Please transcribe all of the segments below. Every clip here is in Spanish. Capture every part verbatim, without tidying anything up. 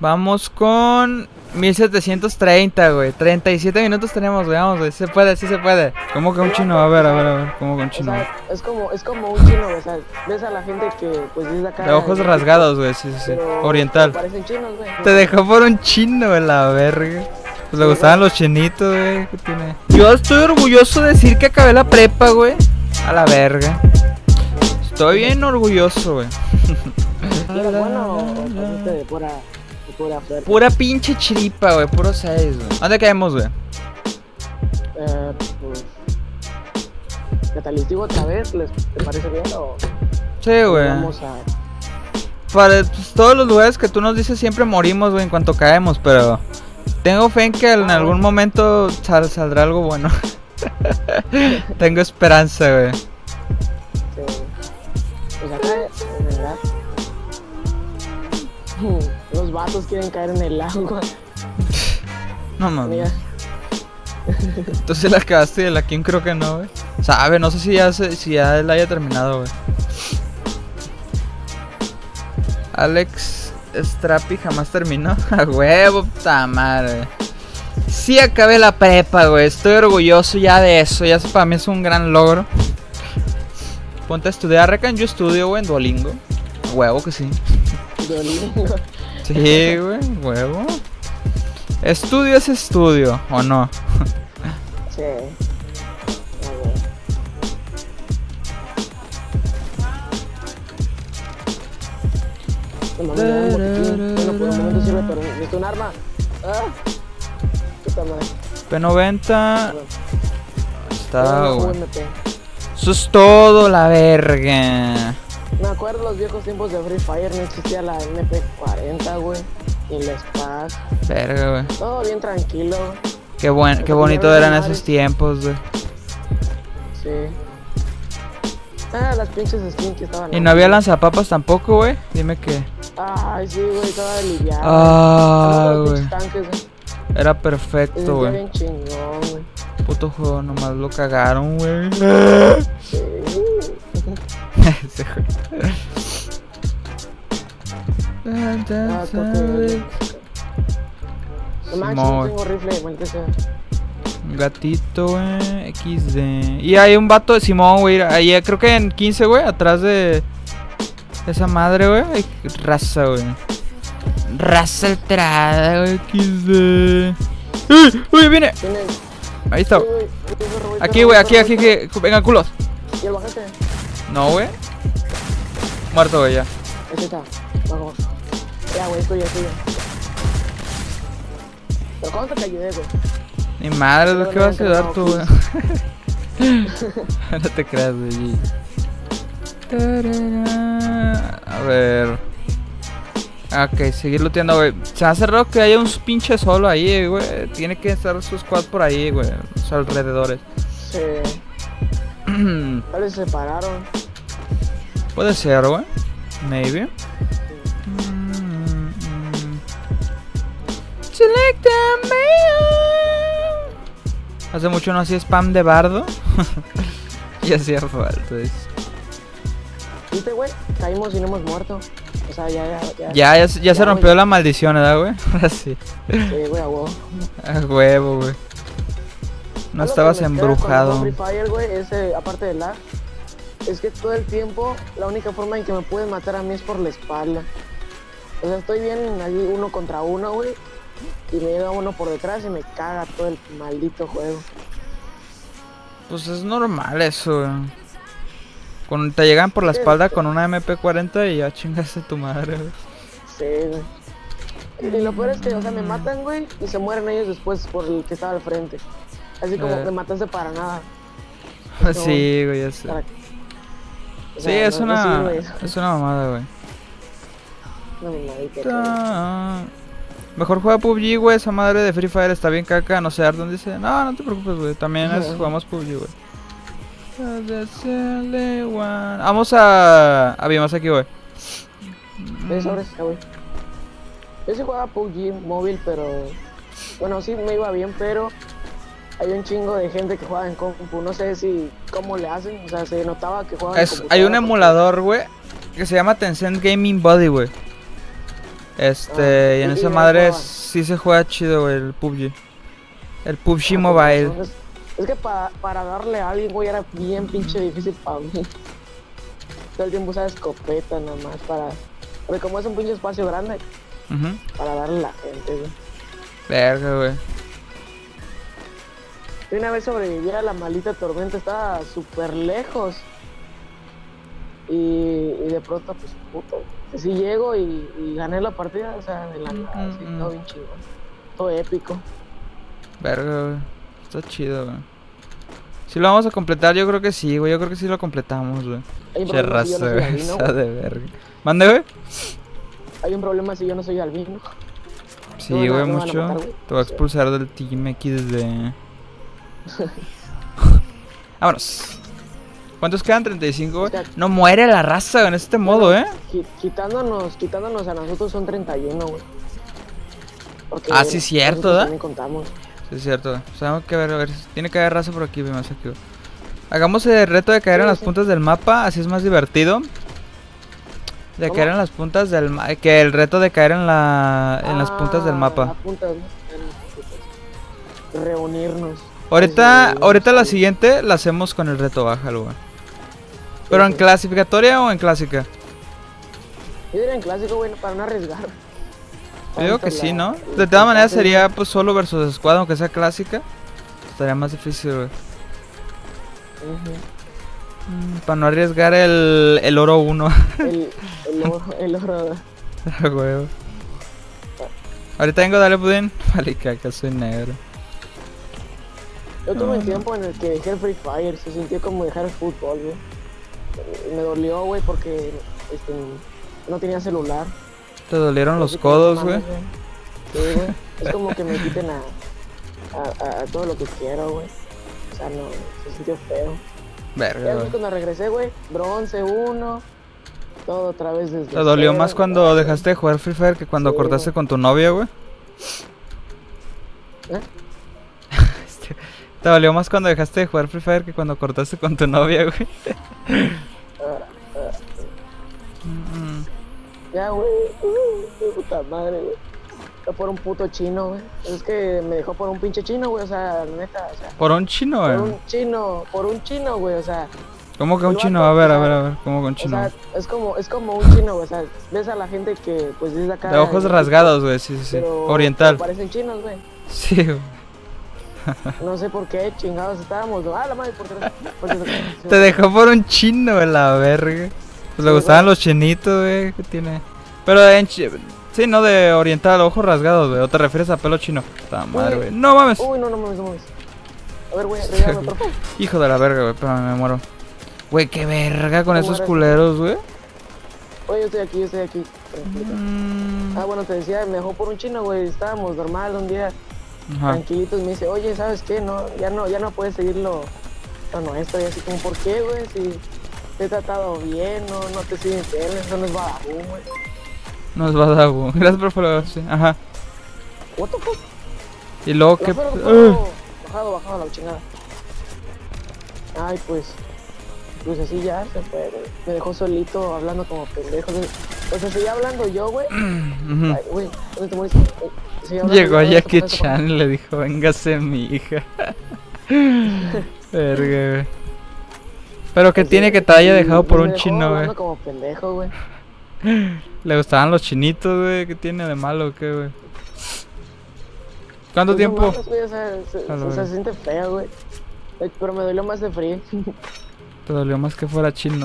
Vamos con mil setecientos treinta, güey. treinta y siete minutos tenemos, güey. Vamos, güey. Se puede, sí se puede. ¿Cómo que un chino? A ver, a ver, a ver. ¿Cómo que un chino? O sea, es como, es como un chino, güey. O sea, ves a la gente que pues es de acá. De ojos de rasgados, güey. Sí, sí, sí. pero Oriental. Parecen chinos, güey. Te dejó por un chino, güey, la verga. Pues le gustaban los chinitos, güey. ¿Qué tiene? Yo estoy orgulloso de decir que acabé la prepa, güey. A la verga. Estoy bien orgulloso, güey. ¿Era bueno o pasaste de pura, de pura suerte? Pura pinche chiripa, güey. Puro seis, güey. ¿Dónde caemos, güey? Eh, pues... ¿Catalítico otra vez? ¿Les te parece bien o...? Sí, güey. Vamos a... Para pues, todos los lugares que tú nos dices siempre morimos, güey, en cuanto caemos, pero... Tengo fe en que en Ah, algún bueno. momento sal saldrá algo bueno. Tengo esperanza, güey. Sí. Pues acá, en verdad... Los vatos quieren caer en el agua. No Mira. mames. Entonces la acabaste y la Kim creo que no, güey. Sabe, no sé si ya, se, si ya la haya terminado, güey. Alex Strapi jamás terminó. A huevo, puta madre. Sí acabé la prepa, güey. Estoy orgulloso ya de eso. Ya para mí es un gran logro. Ponte a estudiar. Recan, yo estudio, güey, en Duolingo. A huevo que sí. Duolingo. Sí, güey, huevo. Estudio es estudio, ¿o no? Sí. Ah, güey. No mames, ya un botiquín. Bueno, por el momento sirve, pero necesito un arma. Ah. Puta madre. P noventa. Perdón. Está, Pero no, güey. U M P. Eso es todo, la verga. Me acuerdo los viejos tiempos de Free Fire, no existía la M P cuarenta, güey. Ni la Spaz. Verga, güey. Todo bien tranquilo. Qué buen, qué bonito eran esos tiempos, güey. Sí. Ah, las pinches skins que estaban. Y no había lanzapapas tampoco, güey. Dime que. Ay, sí, güey, estaba aliviado. Ah, los güey. pinches tanques, güey. Era Se perfecto, sentía güey. bien chingón, güey. Puto juego, nomás lo cagaron, güey. Sí. Ese juego. Ah, toque. No manches, no Simón. tengo rifle, maldita sea. Un gatito, güey. equis de. Y hay un vato de Simón, güey. Ahí creo que en quince, güey. Atrás de esa madre, güey. Hay raza, güey. Raza alterada, güey. equis de. ¡Uy! ¡Uy! Viene. Tiene. Ahí está. Sí, güey, sí, perro, güey, Aquí, perro, güey. perro, Aquí, aquí, perro. aquí. Venga, culos. ¿Y el bajete? No, güey. Muerto, güey, ya. Ese está. Vamos. Ya, güey, estoy ya, estoy ya. Pero ¿cuánto te ayudé, güey? Ni madre, Pero ¿qué no vas a habían ayudar tú, güey? quedado No te creas, güey. A ver. Ok, seguir looteando, güey. Se ha cerrado que haya un pinche solo ahí, güey. Tiene que estar su squad por ahí, güey. Los alrededores. Sí. Tal vez se separaron. Puede ser, güey. Maybe. Select a mail. Hace mucho no hacía spam de bardo. Y hacía falta eso. ¿Viste, güey? Caímos y no hemos muerto. O sea, ya, ya, ya. Ya, ya, ya se Ya, rompió güey. la maldición, ¿verdad, güey? Ahora sí. Sí, güey, a huevo. A huevo, güey. No Algo estabas que me queda embrujado. con Free Fire, güey, es, eh, aparte de lag, es que todo el tiempo la única forma en que me pueden matar a mí es por la espalda. O sea, estoy bien ahí uno contra uno, güey, y me llega uno por detrás y me caga todo el maldito juego. Pues es normal eso, güey. Cuando te llegan por la espalda con una eme pe cuarenta y ya chingaste a tu madre, güey. Sí, güey. Y lo peor es que, o sea, me matan, güey, y se mueren ellos después por el que estaba al frente. Así como Eh. me mataste para nada. Sí, güey, ya sé. Para- o Sí, sea, es no- no una. sirve eso. Es una mamada, güey. No, mamadita, güey. Ta- Mejor juega P U B G, güey. Esa madre de Free Fire está bien caca. No sé, Ardon dice. No, no te preocupes, güey. También es, jugamos P U B G, güey. Vamos a. A bien, más aquí, güey. Sí, sobres, ya, güey. Yo sí jugaba P U B G móvil, pero... Bueno, sí me iba bien, pero... Hay un chingo de gente que juega en compu. No sé si... ¿Cómo le hacen? O sea, se notaba que jugaban en Es, hay computadora un porque- emulador, güey, que se llama Tencent Gaming Body, güey. Este, Ah, y en y- esa y madre jugaban. sí se juega chido, güey, el P U B G. El P U B G Ah, Mobile. pues, Es, es que para, para darle a alguien, güey, era bien pinche difícil para mí. Todo el tiempo usaba escopeta nada más para... Porque como es un pinche espacio grande, Ujú. para darle a la gente, güey. Verga, güey. Y una vez sobreviví a la maldita tormenta, estaba súper lejos. Y, y de pronto, pues, puto, sí llego y, y gané la partida, o sea, de la nada, así, Mm, mm. todo bien chido. Todo épico. Verga, güey. Está chido, güey. Si lo vamos a completar, yo creo que sí, güey. Yo creo que sí lo completamos, güey. Hay un Che problema si yo raza, no soy güey. albino, Esa güey. de verga. ¿Mande, güey? Hay un problema si yo no soy albino. Sí, Me van a- güey, me van a mucho. matar, güey. Te voy a Sí. expulsar del Team X de... Vámonos. ¿Cuántos quedan? treinta y cinco, güey. O sea, No muere la raza güey, en este modo, Bueno, ¿eh? qui- Quitándonos, quitándonos a nosotros son treinta y uno, güey. Porque Ah, sí, cierto, nosotros ¿da? también contamos. Sí, es cierto. O sea, tengo que ver, a ver. Tiene que haber raza por aquí, güey, más aquí, güey. Hagamos el reto de caer Sí, en las sí. puntas del mapa, así es más divertido. De ¿Cómo? caer en las puntas del mapa. Que el reto de caer en la en las puntas del Ah, mapa. las puntas, ¿no? En las puntas. Reunirnos. Ahorita, Desde- ahorita la siguiente la hacemos con el reto bájalo, güey. ¿Pero en sí. clasificatoria o en clásica? Yo diría en clásico, güey, para no arriesgar. Yo digo que Tanto sí, la- ¿no? el De todas maneras puntaje, sería pues solo versus squad, aunque sea clásica. Estaría más difícil, güey. Ujú. Mm, para no arriesgar el, el oro uno. El, el oro, el oro. Güey. Ahorita vengo, dale, pudín. Vale, caca, soy negro. Yo tuve No, un no. tiempo en el que dejé el Free Fire, se sintió como dejar el fútbol, güey. Me dolió, güey, porque este, no tenía celular. Te dolieron los Así que codos, no güey. mames, Sí, güey. Es como que me quiten a, a, a, a todo lo que quiero, güey. O sea, no, se sintió feo. Verga, Ya güey. cuando regresé, güey, bronce uno, todo otra vez desde Te dolió cero, más cuando güey. dejaste de jugar Free Fire que cuando Sí, cortaste güey. con tu novia, güey. ¿Eh? Este, Te dolió más cuando dejaste de jugar Free Fire que cuando cortaste con tu novia, güey. Ah, ah, Mm, ya, güey. Uh, puta madre, güey. Fue por un puto chino, güey. Es que me dejó por un pinche chino, güey. O sea, neta, o sea. Por un chino, Por güey. un chino, por un chino, güey. O sea, ¿Cómo que un el chino? vato, A ver, o a sea, ver, a ver. ¿Cómo que un o chino? sea, es como, es como un chino, güey. O sea, ves a la gente que, pues, es de acá. De ojos de- rasgados, güey. Sí, sí, sí. pero- Oriental. pero parecen chinos, güey. Sí, güey. No sé por qué, chingados estábamos. Ah, la madre, por qué. por qué- Te dejó por un chino, güey, la verga. Pues le Sí, gustaban güey. los chinitos, güey. ¿Qué tiene? Pero en chi- sí, no de oriental, ojos rasgados, güey. ¿O te refieres a pelo chino? Puta madre, güey. No mames. Uy, no, no mames, no mames. A ver, güey, regálame, por favor. Hijo de la verga, güey. Espérame, me muero. Güey, qué verga con Te esos mueres. culeros, güey. Oye, yo estoy aquí, yo estoy aquí. Tranquilo. Mm, Ah, bueno, te decía, me dejó por un chino, güey. Estábamos normal un día, Ajá. tranquilitos. Me dice, oye, ¿sabes qué? No, ya no, ya no puedes seguir lo, lo nuestro. Y así como, ¿por qué, güey? Si te he tratado bien, no, no te siguen infiel, eso no es badabú, güey. Nos va a dar, güey. Gracias por favor, sí. Ajá. What the fuck? Y luego, La ¿qué? fueron Uh, todo bajado, bajado la chingada. Ay, pues, pues así ya se fue, güey. Me dejó solito hablando como pendejo. O sea, seguía hablando yo, güey. ujú. Ay, güey, ¿dónde te moriste? Eh, seguía hablando Llegó yo, Jackie ¿dónde te Chan y le dijo, véngase mi hija. Verga, güey. Pero que Sí, tiene que te haya y- dejado y por me un dejó chino, güey. hablando como pendejo, güey. Le gustaban los chinitos, güey. ¿Qué tiene de malo o qué, güey? ¿Cuánto Pues no tiempo? mames, güey, o sea, se, A la o sea, verga. se siente feo, güey. Eh, Pero me dolió más de frío. Te dolió más que fuera chino.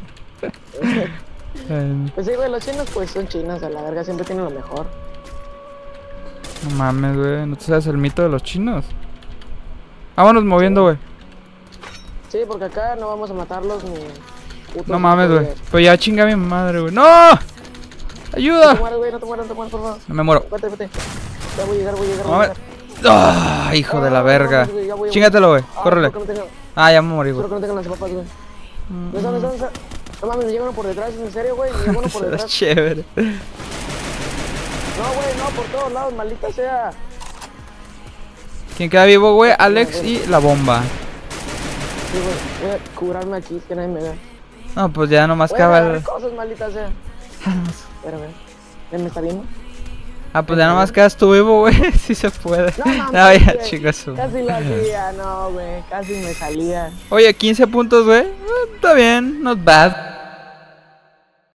Eh, Pues sí, güey, los chinos pues son chinos, a la verga siempre tienen lo mejor. no mames, güey. ¿No te sabes el mito de los chinos? Vámonos moviendo, güey. Sí, porque acá no vamos a matarlos ni... putos No mames, güey. de- Pero ya chinga mi madre, güey. ¡No! No te ¡Ayuda! mueras, güey, no te mueras, no te mueras, por favor. No me muero. Vete, vete. Ya voy a llegar, voy a llegar, voy a Mames. llegar. ¡Ah! Hijo de la Ah, verga. mames, güey, ya voy a- Chingatelo, güey. Ah, Córrele. espero que no tenga- Ah, ya me morí, güey. espero que no tengan las papas, güey. ¿No está, no está, no está? No mames, me llega uno por detrás, ¿en serio, güey? Me llega uno por Será detrás. chévere. No, güey, no, por todos lados, maldita sea. ¿Quién queda vivo, güey? Alex y la bomba. Sí, güey, voy a curarme aquí, que nadie me vea. No, pues ya nomás Voy a acaba agarrar el... cosas, maldita sea. Espérame. ¿Ya me está viendo? Ah, pues ya nomás quedas tú vivo, güey. Sí se puede. No, mames, No, ya, güey, chicos. casi lo hacía, no, güey, casi me salía. Oye, quince puntos, güey. Eh, Está bien, not bad.